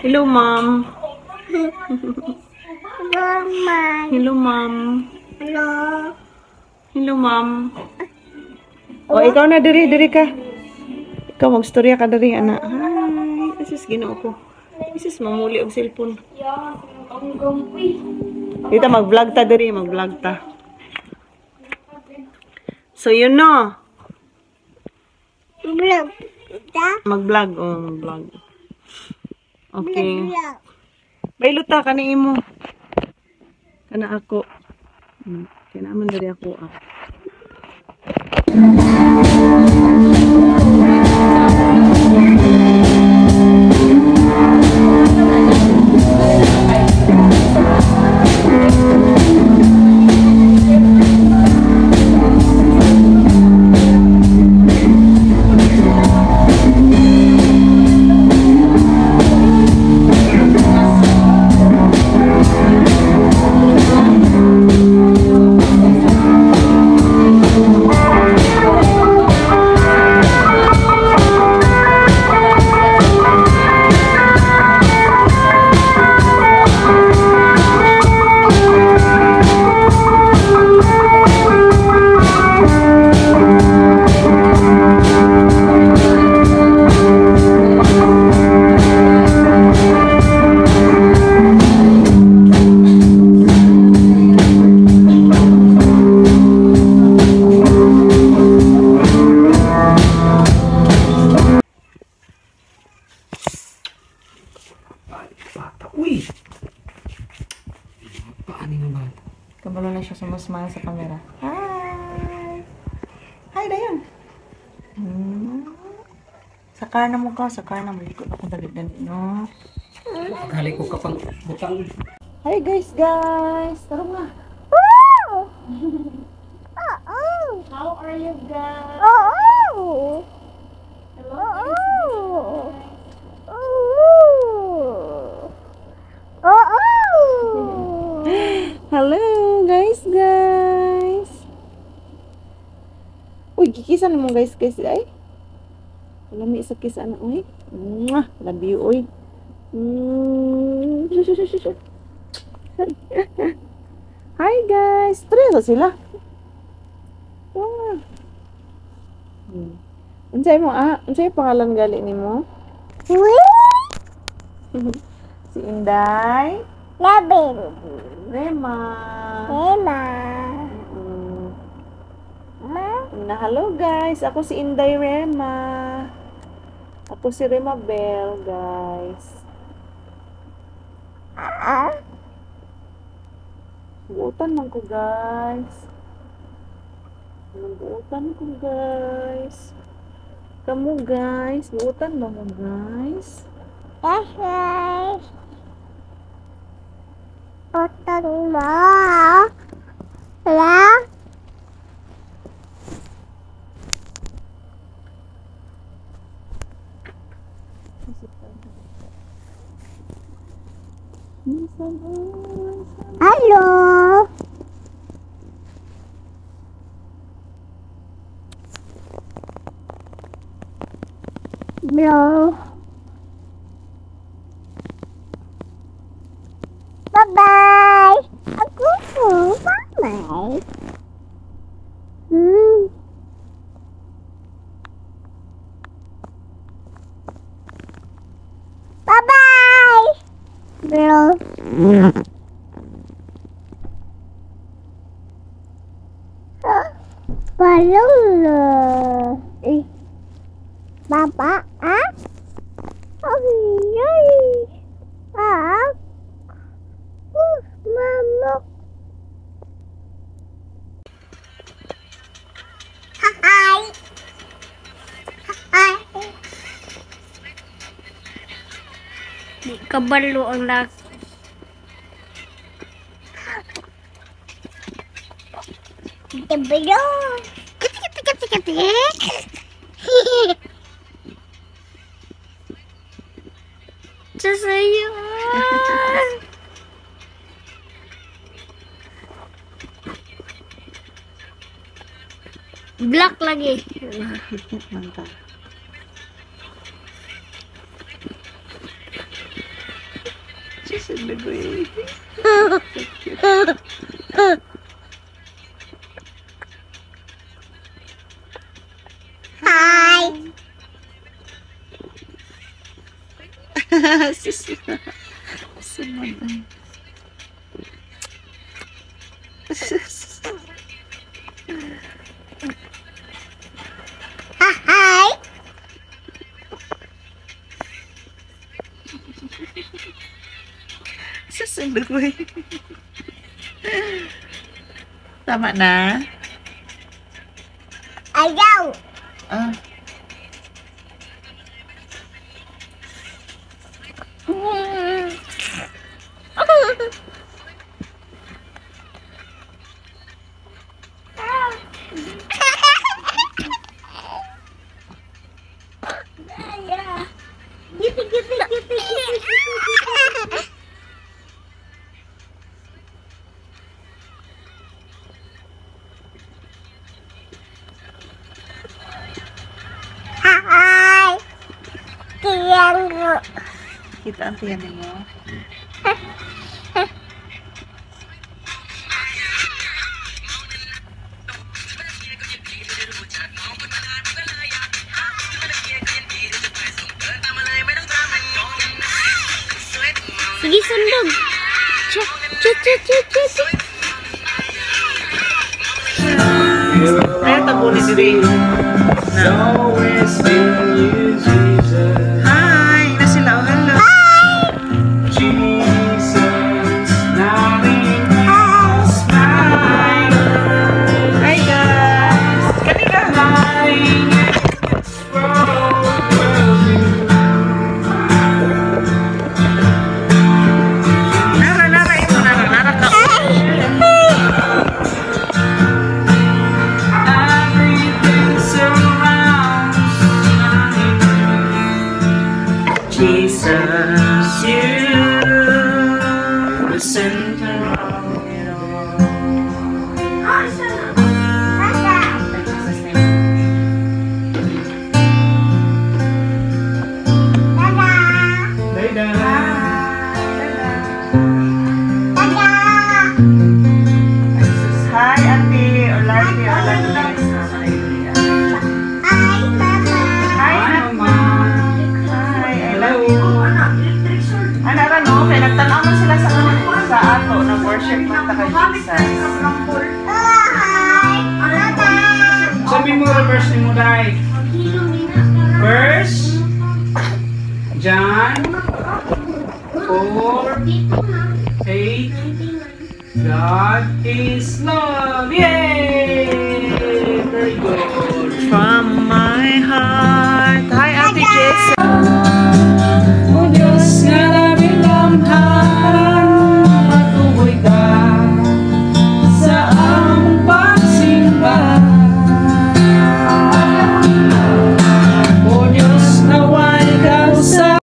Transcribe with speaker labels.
Speaker 1: Hello, ma'am. Hello, ma'am.
Speaker 2: Hello.
Speaker 1: Hello, ma'am. O, ikaw na, diri ka. Ikaw, magstorya ka diri, anak. Hi. Isis, ginoo ko. Isis, mamuli ang cellphone. Dito, mag-vlog ta diri, mag-vlog ta. So, yun no. Mag-vlog, mag-vlog. Okay. Bailo ta, kani imo. Kana ako. Kaya naman dari ako,
Speaker 3: Uy! Paano naman?
Speaker 1: kabalo na siya sumasmile sa camera. Hi! Hi, Dayan! Sakar na mo ka, sakar na mo. Likod ako dali-dali, no?
Speaker 3: Kali ko kapang butang.
Speaker 1: Hi, guys! Tara nga!
Speaker 2: How are you guys?
Speaker 1: Hello, guys! Uy, kikisan mo, guys, ay. Lami sa kiss, anak, uy. Mwah! Love you, uy. Hi, guys! Tres sila. Unsay mo, unsay pangalan gali nimo? Si Inday. Rema. Na hello guys, ako si Inday Rema. Ako si Rema Bell, guys. Buutan man ko, guys. Buutan ko, guys. Kamu, guys. Buutan ba mo, guys?
Speaker 2: Yes, guys. Buutan mo. Hello? Hello. Hello. Bye-bye. Aku bye-bye. Bye-bye. Hello. Balong loh. Bapak, Mama. Hai. Di kabalo ang laki. Kabalo. Kati. Saya. Black lagi.
Speaker 1: Mantap. Sulugoy.
Speaker 2: Hi.
Speaker 1: Sus. Sunod ay. Sus.
Speaker 2: Hi.
Speaker 1: Sulugoy. Tama na?
Speaker 2: Ayaw.
Speaker 1: Ah.
Speaker 2: Hi. Tiyan.
Speaker 1: Kita ang tiyan mo.
Speaker 2: Sige, sundog. Chut, chut, chut, chut, chut.
Speaker 1: Ay, tabo ni Diri.
Speaker 3: Always been you, Jesus.
Speaker 1: Hi! Na sila. Oh, hello.
Speaker 3: Jesus, nothing else matters.
Speaker 1: Hi, guys. Kanina.
Speaker 3: Lying in this world will do.
Speaker 1: Nara ito. Nara ka.
Speaker 3: Everything surrounds Jesus, you, the center of it all.
Speaker 1: Hi, Auntie. Olarte. Hi,
Speaker 3: Mama.
Speaker 1: Hi, I love you. Ano ra no? Kaya nagtanaw man sila sa ato. Nag-worship man ta kay Jesus.
Speaker 3: Sabi mo, reverse ni mo, Day. First John 4:8. God is love. Yay!